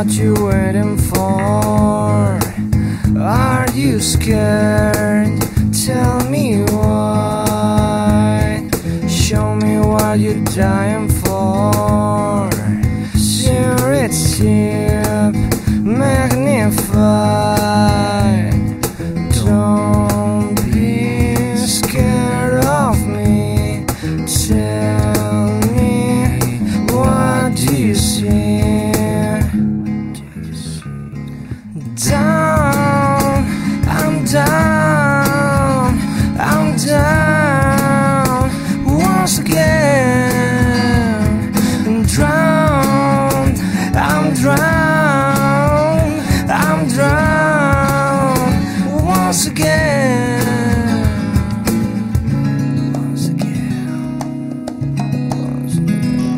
what you waiting for? Are you scared? Tell me why. Show me what you're dying for. Sure, it's cheap, magnified. Don't be scared of me. Tell me, what do you see? Down, I'm down, I'm down once again. Drowned, I'm drowned, I'm drowned once again. Once again, once again.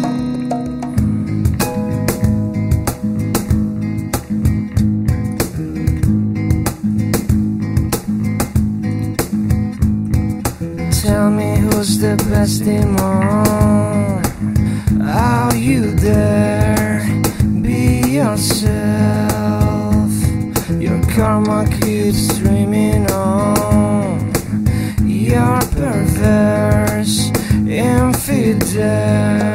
Tell me who's the best demon. Are you there? Be yourself. Your karma keeps streaming on. You're perverse, infidel.